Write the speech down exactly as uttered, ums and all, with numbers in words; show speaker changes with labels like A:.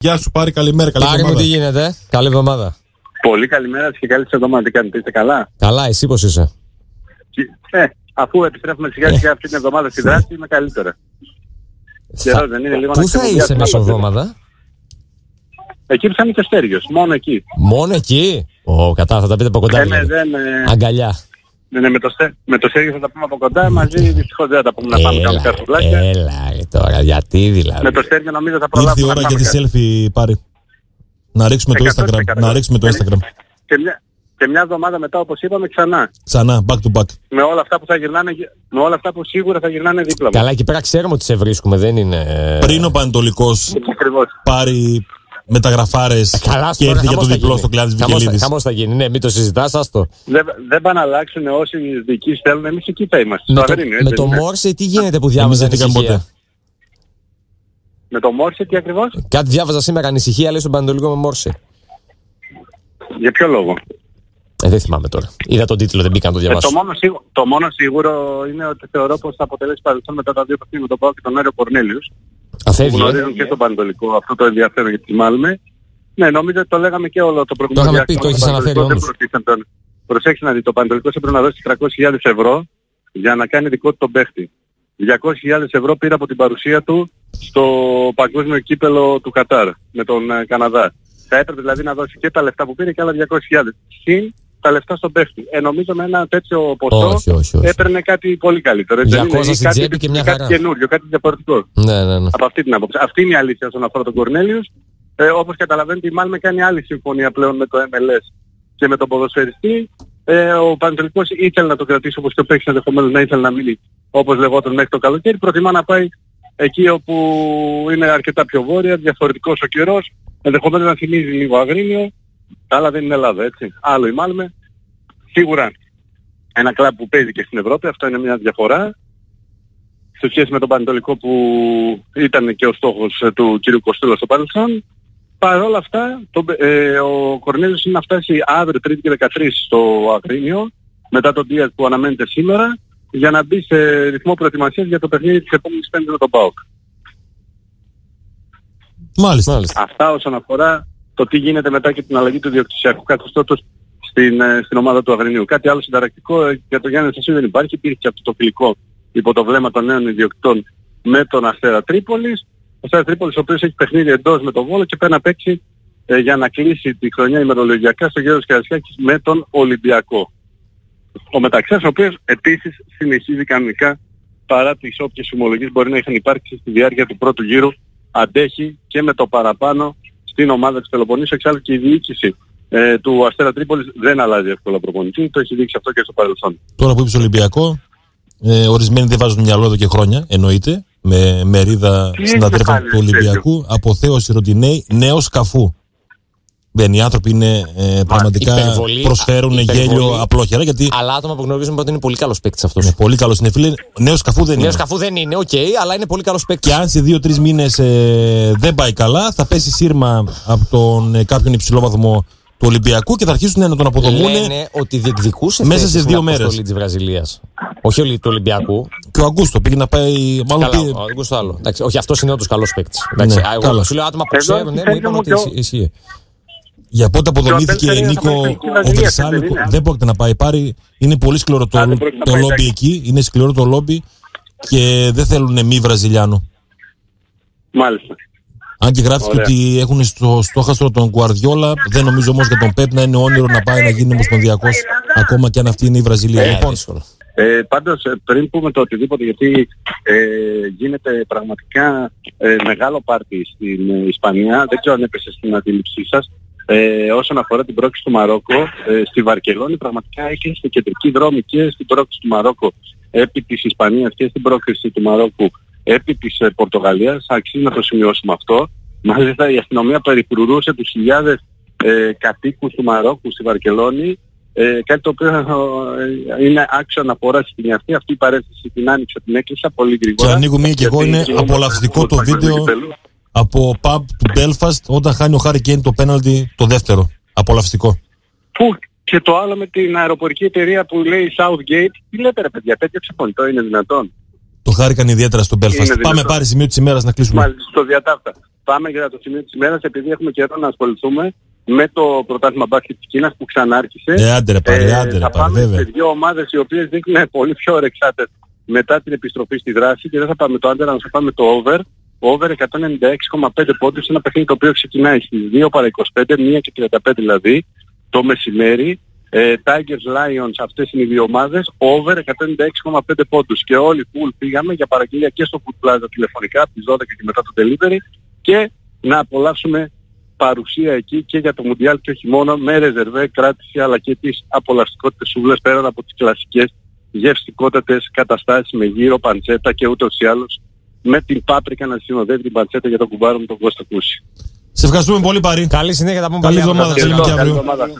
A: Γεια σου, Πάρη, καλημέρα. Καλή
B: Πάρη μου, τι γίνεται, καλή εβδομάδα.
C: Πολύ καλημέρα και καλή εβδομάδα. Τι κάνετε, είστε καλά?
B: Καλά, εσύ πώς είσαι?
C: Ε, αφού επιστρέφουμε σιγά σιγά αυτή την εβδομάδα στη δράση, είμαι καλύτερα.
B: Θα...
C: δεν είναι λίγο
B: Πού θα είσαι μεσοβδόμαδα?
C: Εκεί που θα είναι και Στέριος, μόνο εκεί.
B: Μόνο εκεί? Ω, κατά, θα τα πείτε από κοντά.
C: Ε,
B: δηλαδή.
C: δεν, ε...
B: Αγκαλιά.
C: Ναι, ναι, με το, με το Στέργιο θα τα πούμε από κοντά, μαζί δυστυχώς δεν θα τα πούμε να πάμε κάπου κάτω πλάκια.
B: Έλα, τώρα, γιατί δηλαδή?
C: Με το Στέργιο νομίζω θα προλάβουμε.
A: Ήρθε η ώρα για τη selfie, Πάρη. Να ρίξουμε το Instagram. Να ρίξουμε το Instagram.
C: Και μια, και μια εβδομάδα μετά, όπως είπαμε, ξανά.
A: Ξανά, back to back.
C: Με όλα αυτά που θα γυρνάνε, με όλα αυτά που σίγουρα θα γυρνάνε δίπλα μας.
B: Καλά, εκεί πέρα ξέρουμε ότι σε βρίσκουμε, δεν είναι...
A: Πριν ο Πανετολικός πάρει μεταγραφάρες και έρθει για το διπλό στο κλάδι της Βικελίδης.
B: Χαμός θα γίνει, ναι, μην το συζητάς, άστο.
C: Δεν, δεν πάνε να αλλάξουν όσοι διοικήσεις θέλουν, εμείς εκεί θα είμαστε.
B: Με το, Αγρίνιο, με το Μόρσε τι γίνεται που διάβαζα ανησυχία?
C: Με το Μόρσε τι ακριβώς?
B: Κάτι διάβαζα σήμερα ανησυχία, λέει στον Πανετολικό με Μόρσε.
C: Για ποιο λόγο?
B: Ε, δεν θυμάμαι τώρα. Είδα τον τίτλο, δεν μπήκα να το διαβάσω.
C: Ε, το, μόνο σίγου, το μόνο σίγουρο είναι ότι θεωρώ πως θα αποτελέσει παρελθόν μετά τα δύο παιχνίδια με τον Πάο και τον Άριο Κορνέλιους.
B: Αφεύγει.
C: Που γνωρίζουν και στον Πανετολικό αυτό το ενδιαφέρον για τη Μάλμε. Ναι, νομίζω ότι το λέγαμε και όλο το προηγούμενο
B: διάστημα. Το είχαμε πει, το έχεις αναφέρει όμως.
C: Προσέξτε να δει, το Πανετολικό έπρεπε να δώσει τριακόσιες χιλιάδες ευρώ για να κάνει δικό του τον παίχτη. διακόσιες χιλιάδες ευρώ πήρε από την παρουσία του στο παγκόσμιο κύπελο του Κατάρ με τον ε, Καναδά. Θα έπρεπε δηλαδή να δώσει και τα λεφτά που πήρε και άλλα διακόσιες χιλιάδες. Συν τα λεφτά στον παίχτη. Ε, νομίζω με ένα τέτοιο ποσό
B: όχι, όχι, όχι.
C: έπαιρνε κάτι πολύ καλύτερο.
B: διακόσια στην τσέπη και μια χαρά.
C: Κάτι καινούριο, κάτι διαφορετικό.
B: Ναι, ναι, ναι.
C: Από αυτή την άποψη. Αυτή είναι η αλήθεια όσον αφορά τον Κορνέλιους. Ε, όπως καταλαβαίνετε η Μάλμε κάνει άλλη συμφωνία πλέον με το εμ ελ ες και με τον ποδοσφαιριστή. Ε, ο Πανετολικός ήθελε να το κρατήσει όπως και ο παίκτης ενδεχομένως να ήθελε να μείνει όπως λεγόταν μέχρι το καλοκαίρι. Προτιμά να πάει εκεί όπου είναι αρκετά πιο βόρεια, διαφορετικός ο καιρός, ενδεχομένως να θυμίζει λίγο Αγρίνιο, αλλά δεν είναι Ελλάδα, έτσι. Άλλο η Μάλμε. Σίγουρα ένα κλαμπ που παίζει και στην Ευρώπη, αυτό είναι μια διαφορά σε σχέση με τον Πανετολικό που ήταν και ο στόχος του κ. Κοστούλα στο παρελθόν. Παρ' όλα αυτά, το, ε, ο Κορνέλιος είναι να φτάσει αύριο Τρίτη και δεκατρείς στο Αγρίνιο, μετά τον Δίας που αναμένεται σήμερα, για να μπει σε ρυθμό προετοιμασίας για το παιχνίδι της επόμενης Πέμπτης με τον ΠΑΟΚ.
A: Μάλιστα. Μάλιστα.
C: Αυτά όσον αφορά το τι γίνεται μετά και την αλλαγή του διοκτησιακού καθεστώτος στην, στην ομάδα του Αγρινίου. Κάτι άλλο συνταρακτικό για το Γιάννη Σασίου δεν υπάρχει. Υπήρχε και αυτό το φιλικό υπό το βλέμμα των νέων ιδιοκτητών με τον Αστέρα Τρίπολης. Ο Αστέρα Τρίπολης ο οποίος έχει παιχνίδι εντός με τον Βόλο και πρέπει να παίξει ε, για να κλείσει τη χρονιά ημερολογιακά στο Γέρος Καρασιάκης με τον Ολυμπιακό. Ο Μεταξάς ο οποίος επίσης συνεχίζει κανονικά παρά τις όποιες ομολογίες μπορεί να είχαν υπάρξει στη διάρκεια του πρώτου γύρου, αντέχει και με το παραπάνω στην ομάδα της Πελοποννήσου. Εξάλλου και η διοίκηση ε, του Αστέρα Τρίπολης δεν αλλάζει εύκολα προπονητή, το έχει δείξει αυτό και στο παρελθόν.
A: Τώρα που είπες Ολυμπιακό, ε, ορισμένοι δεν βάζουν μυαλό εδώ και χρόνια, εννοείται, με μερίδα συναδέλφων του Ολυμπιακού, αποθέωση Ροντινέη, νέο Σκαφού. Δεν, οι άνθρωποι είναι ε, πραγματικά υπερβολή, προσφέρουν υπερβολή, γέλιο απλόχερα. Γιατί...
B: Αλλά άτομα που γνωρίζουμε ότι είναι πολύ καλός παίκτης αυτός.
A: Είναι πολύ καλός είναι, φίλε. Νέος Σκαφού δεν είναι.
B: Νέος Σκαφού δεν είναι, οκ, okay, αλλά είναι πολύ καλός παίκτης.
A: Και αν σε δύο-τρεις μήνες ε, δεν πάει καλά, θα πέσει σύρμα από τον ε, κάποιον υψηλόβαθμο του Ολυμπιακού και θα αρχίσουν να τον αποδομούν.
B: Λένε ότι διεκδικούσε
A: μέσα σε δύο μέρες.
B: Της Βραζιλίας. Όχι όλοι του Ολυμπιακού.
A: Και ο Αγκούστο πήγε να πάει. Μάλλον
B: Καλά,
A: πήγε...
B: ο Αγκούστο άλλο. Εντάξει, όχι, αυτός είναι όντως καλός παίκτης.
A: Ναι,
B: εγώ σου λέω άτομα που ξέρουν, ναι, μου είπαν ότι ισχύει.
A: Για πότε αποδομήθηκε η Νίκο ο Βρυσάλικο, δεν πρόκειται να πάει. Πάρει, είναι πολύ σκληρό το, το λόμπι εκεί. Είναι σκληρό το λόμπι και δεν θέλουν μη Βραζιλιάνο.
C: Μάλιστα.
A: Αν και γράφτηκε ότι έχουν στο στόχαστρο τον Γκουαρδιόλα, δεν νομίζω όμως για τον Πεπ να είναι όνειρο να πάει να γίνει ομοσπονδιακός, ακόμα και αν αυτή είναι η Βραζιλία.
C: Ε,
A: λοιπόν.
C: Ε, πάντως πριν πούμε το οτιδήποτε, γιατί ε, γίνεται πραγματικά ε, μεγάλο πάρτι στην ε, Ισπανία, δεν ξέρω αν έπεσε στην αντίληψή σας, ε, όσον αφορά την πρόκληση του Μαρόκο, ε, στη Βαρκελόνη πραγματικά έκλεισε στην κεντρική δρόμη και στην πρόκληση του Μαρόκο επί της Ισπανίας και στην πρόκληση του Μαρόκου επί της ε, Πορτογαλίας. Αξίζει να το σημειώσουμε αυτό. Μάλιστα η αστυνομία περιφρουρούσε τους χιλιάδες ε, κατοίκους του Μαρόκου στη Βαρκελόνη. Ε, κάτι το οποίο ε, είναι άξιο αναφορά στη στιγμή αυτή. Αυτή η παρέστηση την άνοιξα, την έκλεισα πολύ γρήγορα.
A: Και ανοίγω μία και εγώ, είναι απολαυστικό το βίντεο από pub του Belfast όταν χάνει ο Χάρι Κέιν το πέναλτι το δεύτερο. Απολαυστικό.
C: Πού και το άλλο με την αεροπορική εταιρεία που λέει Southgate. Τι λέτε ρε παιδιά, τέτοιο ξεπονητό είναι δυνατόν?
A: Το χάρηκαν ιδιαίτερα στο Belfast. Πάμε πάρει σημείο της ημέρας να κλείσουμε.
C: Μάλιστα, στο διατάφτα. Πάμε για το σημείο της ημέρας, επειδή έχουμε καιρό να ασχοληθούμε με το πρωτάθλημα μπάσκετ της Κίνας που ξανάρχισε.
A: Ε, άντε ρε πάρε, άντε ρε
C: θα
A: πάρε,
C: πάμε
A: βέβαια.
C: σε δύο ομάδες οι οποίες δείχνουν πολύ πιο ορεξάτες μετά την επιστροφή στη δράση και δεν θα πάμε το under, αλλά θα πάμε το over. Over εκατόν ενενήντα έξι κόμμα πέντε πόντους, ένα παιχνίδι το οποίο ξεκινάει στις δύο παρά είκοσι πέντε, μία και τριάντα πέντε δηλαδή, το μεσημέρι. Ε, Tigers Lions, αυτές είναι οι δύο ομάδες, over εκατόν ενενήντα έξι κόμμα πέντε πόντους. Και όλοι full πήγαμε για παραγγελία και στο Food Plaza τηλεφωνικά από τις δώδεκα και μετά το delivery και να απολαύσουμε παρουσία εκεί και για το Μουντιάλ και όχι μόνο, με ρεζερβέ, κράτηση αλλά και τις απολαυστικότητες σούβλες πέραν από τις κλασικές γευστικότατες καταστάσεις με γύρο, παντσέτα και ούτως ή άλλως με την πάπρικα να συνοδεύει την παντσέτα για τον κουμπάρο μου τον Κώστα Κούση.
A: Σε ευχαριστούμε πολύ, Πάρη.
B: Καλή συνέχεια, τα πούμε
A: Καλή
B: πάλι αύριο.
A: εβδομάδα.